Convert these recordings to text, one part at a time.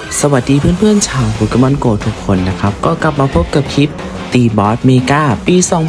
สวัสดีเพื่อนๆชาวโปเกมอนโกทุกคนนะครับก็กลับมาพบกับคลิปตีบอสเมกาปี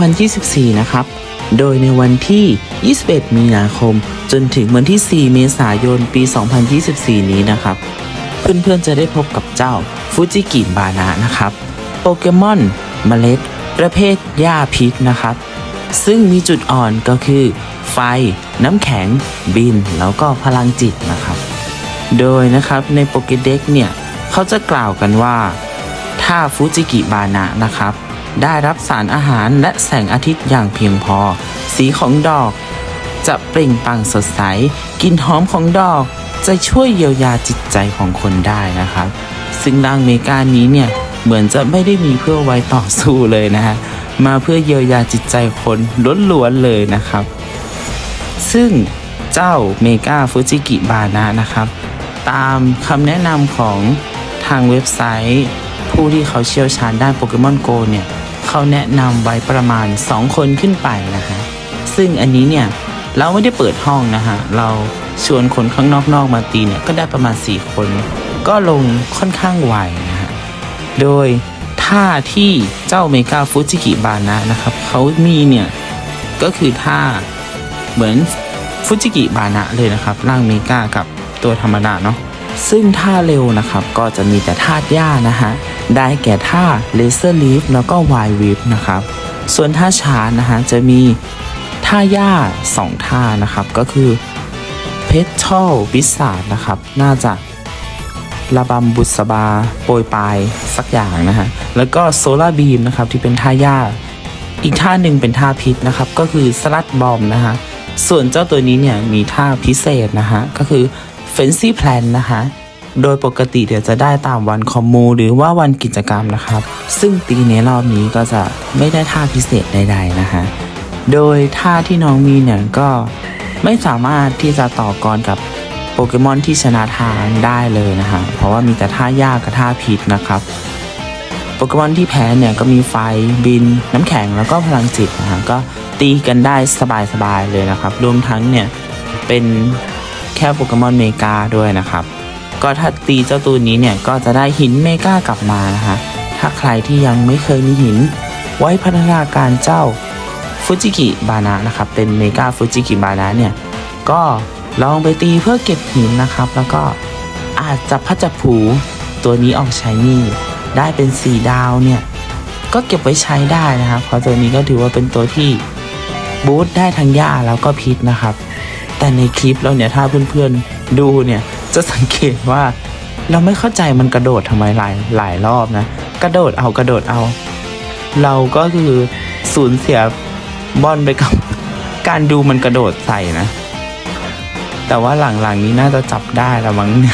2024 นะครับโดยในวันที่ 21 มีนาคมจนถึงวันที่ 4 เมษายน ปี 2024 นี้นะครับเพื่อนๆจะได้พบกับเจ้าฟูจิกิบานะนะครับโปเกมอนเมล็ดประเภทหญ้าพิษนะครับซึ่งมีจุดอ่อนก็คือไฟน้ำแข็งบินแล้วก็พลังจิตนะครับโดยนะครับในโปเกเด็กเนี่ยเขาจะกล่าวกันว่าถ้าฟูจิกิบานะนะครับได้รับสารอาหารและแสงอาทิตย์อย่างเพียงพอสีของดอกจะเปล่งปลั่งสดใสกลิ่นหอมของดอกจะช่วยเยียวยาจิตใจของคนได้นะครับซึ่งร่างเมกานี้เนี่ยเหมือนจะไม่ได้มีเพื่อไว้ต่อสู้เลยนะฮะมาเพื่อเยียวยาจิตใจคนล้วนๆเลยนะครับซึ่งเจ้าเมกาฟูจิกิบานะนะครับตามคำแนะนำของทางเว็บไซต์ผู้ที่เขาเชี่ยวชาญด้านโปเกมอนโกเนี่ยเขาแนะนำไว้ประมาณ2คนขึ้นไปนะฮะซึ่งอันนี้เนี่ยเราไม่ได้เปิดห้องนะฮะเราชวนคนข้างนอกมาตีเนี่ยก็ได้ประมาณ4คนก็ลงค่อนข้างไวนะฮะโดยท่าที่เจ้าเมกาฟูจิกิบานะนะครับเขามีเนี่ยก็คือท่าเหมือนฟูจิกิบานะเลยนะครับร่างเมกากับตัวธรรมดาเนาะซึ่งท่าเร็วนะครับก็จะมีแต่ท่าหญ้านะฮะได้แก่ท่าเลเซอร์ลีฟแล้วก็ไววิปนะครับส่วนท่าช้านะฮะจะมีท่าหญ้า2ท่านะครับก็คือเพชทัลบิสซาร์ดนะครับน่าจะระบำบุษบาโปรยปลายสักอย่างนะฮะแล้วก็โซลาร์บีมนะครับที่เป็นท่าหญ้าอีกท่าหนึ่งเป็นท่าพิษนะครับก็คือสลัดบอมนะฮะส่วนเจ้าตัวนี้เนี่ยมีท่าพิเศษนะฮะก็คือเฟนซี่แพลนนะคะโดยปกติเดี๋ยวจะได้ตามวันคอมมูหรือว่าวันกิจกรรมนะครับซึ่งตีในรอบนี้ก็จะไม่ได้ท่าพิเศษใดๆนะคะโดยท่าที่น้องมีเนี่ยก็ไม่สามารถที่จะต่อกรกับโปเกมอนที่ชนะทางได้เลยนะคะเพราะว่ามีแต่ท่ายากกับท่าพิษนะครับโปเกมอนที่แพ้เนี่ยก็มีไฟบินน้ำแข็งแล้วก็พลังจิตนะคะก็ตีกันได้สบายๆเลยนะครับรวมทั้งเนี่ยเป็นแค่โปเกมอนเมกาด้วยนะครับก็ถ้าตีเจ้าตัวนี้เนี่ยก็จะได้หินเมกากลับมานะคะถ้าใครที่ยังไม่เคยมีหินไว้พัฒนาการเจ้าฟูจิกิบานะนะครับเป็นเมกาฟูจิกิบานะเนี่ยก็ลองไปตีเพื่อเก็บหินนะครับแล้วก็อาจจะพัชผูตัวนี้ออกชายนี่ได้เป็น4ดาวเนี่ยก็เก็บไว้ใช้ได้นะครับเพราะตัวนี้ก็ถือว่าเป็นตัวที่บูสต์ได้ทั้งหญ้าแล้วก็พิษนะครับแต่ในคลิปเราเนี่ยถ้าเพื่อนๆดูเนี่ยจะสังเกตว่าเราไม่เข้าใจมันกระโดดทำไมหลายรอบนะกระโดดเอาเราก็คือสูญเสียบอลไปกับการดูมันกระโดดใส่นะแต่ว่าหลังๆนี้น่าจะจับได้แล้วมั้งเนี่ย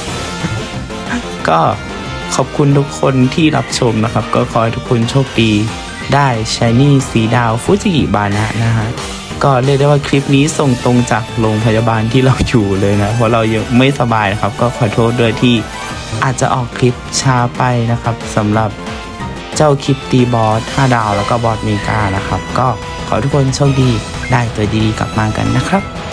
ก็ขอบคุณทุกคนที่รับชมนะครับก็ขอให้ทุกคนโชคดีได้ชายนี่4ดาวฟูจิกิบานะนะฮะก็เรียกได้ว่าคลิปนี้ส่งตรงจากโรงพยาบาลที่เราอยู่เลยนะเพราะเรายังไม่สบายนะครับก็ขอโทษด้วยที่อาจจะออกคลิปช้าไปนะครับสำหรับเจ้าคลิปตีบอส5ดาวแล้วก็บอสเมกานะครับก็ขอทุกคนโชคดีได้ตัวดีๆกลับมากันนะครับ